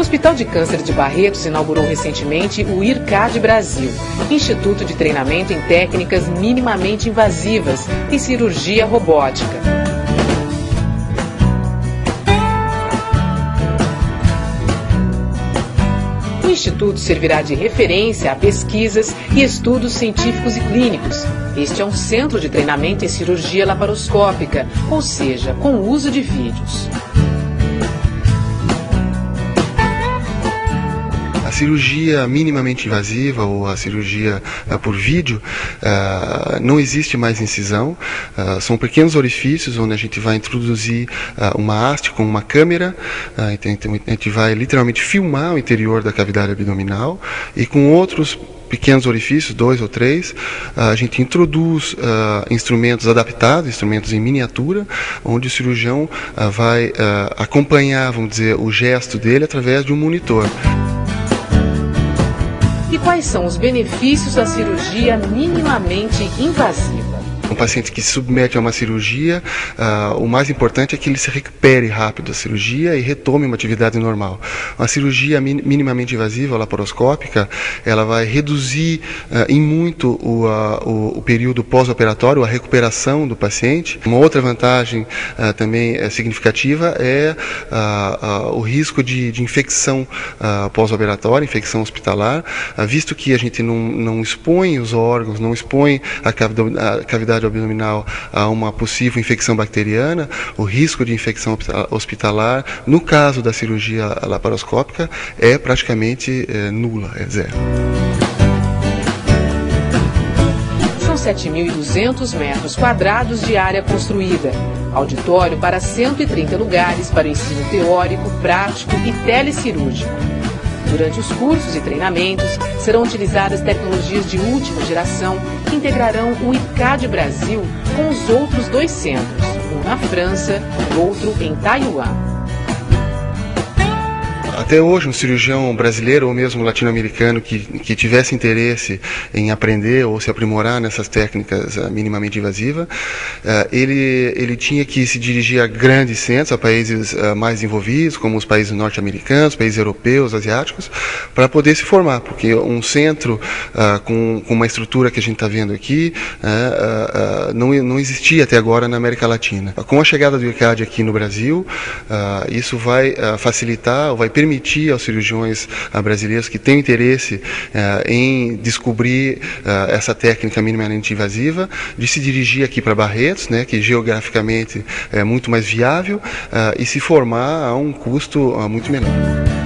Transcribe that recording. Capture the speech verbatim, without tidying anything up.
Hospital de Câncer de Barretos inaugurou recentemente o IRCAD Brasil, Instituto de Treinamento em Técnicas Minimamente Invasivas e Cirurgia Robótica. O Instituto servirá de referência a pesquisas e estudos científicos e clínicos. Este é um centro de treinamento em cirurgia laparoscópica, ou seja, com o uso de vídeos. A cirurgia minimamente invasiva ou a cirurgia uh, por vídeo, uh, não existe mais incisão, uh, são pequenos orifícios onde a gente vai introduzir uh, uma haste com uma câmera, uh, então a gente vai literalmente filmar o interior da cavidade abdominal e com outros pequenos orifícios, dois ou três, a gente introduz uh, instrumentos adaptados, instrumentos em miniatura, onde o cirurgião uh, vai uh, acompanhar, vamos dizer, o gesto dele através de um monitor. E quais são os benefícios da cirurgia minimamente invasiva? Um paciente que se submete a uma cirurgia, uh, o mais importante é que ele se recupere rápido da cirurgia e retome uma atividade normal. Uma cirurgia min minimamente invasiva, laparoscópica, ela vai reduzir uh, em muito o, uh, o, o período pós-operatório, a recuperação do paciente. Uma outra vantagem uh, também uh, significativa é uh, uh, o risco de, de infecção uh, pós-operatória, infecção hospitalar, uh, visto que a gente não, não expõe os órgãos, não expõe a cavidade, a cavidade abdominal a uma possível infecção bacteriana, o risco de infecção hospitalar, no caso da cirurgia laparoscópica, é praticamente é, nula, é zero. São sete mil e duzentos metros quadrados de área construída, auditório para cento e trinta lugares para o ensino teórico, prático e telecirúrgico. Durante os cursos e treinamentos, serão utilizadas tecnologias de última geração que integrarão o IRCAD Brasil com os outros dois centros, um na França e outro em Taiwan. Até hoje, um cirurgião brasileiro ou mesmo latino-americano que, que tivesse interesse em aprender ou se aprimorar nessas técnicas uh, minimamente invasivas, uh, ele, ele tinha que se dirigir a grandes centros, a países uh, mais desenvolvidos, como os países norte-americanos, países europeus, asiáticos, para poder se formar, porque um centro uh, com, com uma estrutura que a gente está vendo aqui uh, uh, não, não existia até agora na América Latina. Com a chegada do IRCAD aqui no Brasil, uh, isso vai uh, facilitar, ou vai permitir permitir aos cirurgiões uh, brasileiros que têm interesse uh, em descobrir uh, essa técnica minimamente invasiva, de se dirigir aqui para Barretos, né, que geograficamente é muito mais viável, uh, e se formar a um custo uh, muito menor.